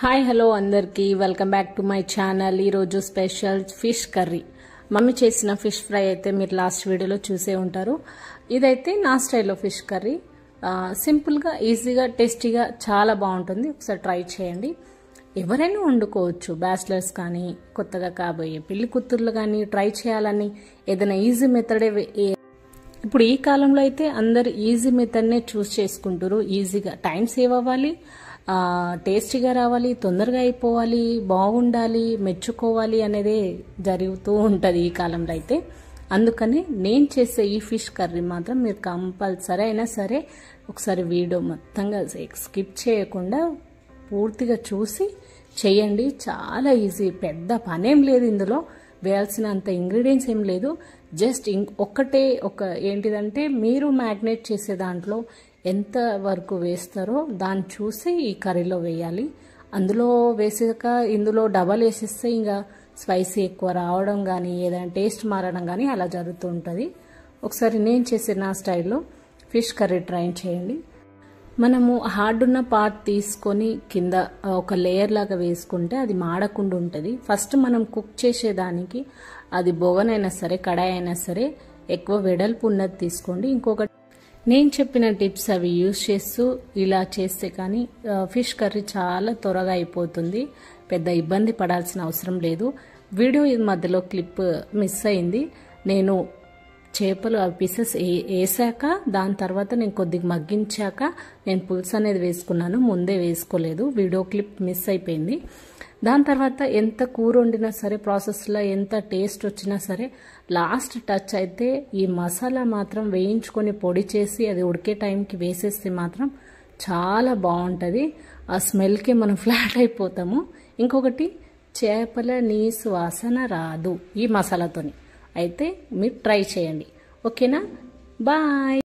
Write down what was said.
Hi hello అందరికీ welcome back to my channel. ఈరోజు special fish curry. Mummy చేసిన fish fry అయితే మీరు లాస్ట్ వీడియోలో చూసే ఉంటారు. ఇదైతే నా స్టైల్లో ఫిష్ కర్రీ. సింపుల్గా, ఈజీగా, టేస్టీగా చాలా బాగుంటుంది. ఒకసారి ట్రై చేయండి. ఎవరైనా వండుకోవచ్చు, బ్యాచిలర్స్ కానీ కొత్తగా కాబోయే పెళ్లి కూతుర్లు కానీ ట్రై చేయాలని ఏదైనా ఈజీ మెథడే. ఇప్పుడు ఈ కాలంలో అయితే అందరు ఈజీ మెథడ్నే చూస్ చేసుకుంటారు. ఈజీగా టైం సేవ్ అవ్వాలి, టేస్టీగా రావాలి, తొందరగా అయిపోవాలి, బాగుండాలి, మెచ్చుకోవాలి అనేది జరుగుతూ ఉంటుంది ఈ కాలంలో అయితే. అందుకని నేను చేసే ఈ ఫిష్ కర్రీ మాత్రం మీరు కంపల్సరీ అయినా సరే ఒకసారి వీడియో మొత్తంగా స్కిప్ చేయకుండా పూర్తిగా చూసి చేయండి. చాలా ఈజీ, పెద్ద పనేం లేదు, ఇందులో వేయాల్సినంత ఇంగ్రీడియంట్స్ ఏం లేదు. జస్ట్ ఏంటిదంటే మీరు మ్యాగ్నేట్ చేసే దాంట్లో ఎంత వరకు వేస్తారో దాన్ని చూసి ఈ కర్రీలో వేయాలి. అందులో వేసాక ఇందులో డబల్ వేసేస్తే ఇంకా స్పైసీ ఎక్కువ రావడం కానీ ఏదైనా టేస్ట్ మారడం కానీ అలా జరుగుతూ ఉంటుంది. ఒకసారి నేను చేసే నా స్టైల్లో ఫిష్ కర్రీ ట్రై చేయండి. మనము హార్డ్ ఉన్న పార్ట్ తీసుకొని కింద ఒక లేయర్ లాగా వేసుకుంటే అది మాడకుండా ఉంటుంది. ఫస్ట్ మనం కుక్ చేసేదానికి అది బొగనైనా సరే కడాయి అయినా సరే ఎక్కువ వెడల్పు ఉన్నది తీసుకోండి. ఇంకొకటి నేను చెప్పిన టిప్స్ అవి యూజ్ చేస్తూ ఇలా చేస్తే కానీ ఫిష్ కర్రీ చాలా త్వరగా అయిపోతుంది. పెద్ద ఇబ్బంది పడాల్సిన అవసరం లేదు. వీడియో మధ్యలో క్లిప్ మిస్ అయింది. నేను చేపలు ఆ పీసెస్ వేసాక దాని తర్వాత నేను కొద్దిగా మగ్గించాక నేను పులుసు అనేది వేసుకున్నాను, ముందే వేసుకోలేదు. వీడియో క్లిప్ మిస్ అయిపోయింది. దాని తర్వాత ఎంత కూర వండినా సరే ప్రాసెస్లో ఎంత టేస్ట్ వచ్చినా సరే లాస్ట్ టచ్ అయితే ఈ మసాలా మాత్రం వేయించుకొని పొడి చేసి అది ఉడికే టైంకి వేసేస్తే మాత్రం చాలా బాగుంటుంది. ఆ స్మెల్కి మనం ఫ్లాట్ అయిపోతాము. ఇంకొకటి చేపల నీసు వాసన రాదు ఈ మసాలాతోని. అయితే మీరు ట్రై చేయండి. ఓకేనా? బాయ్.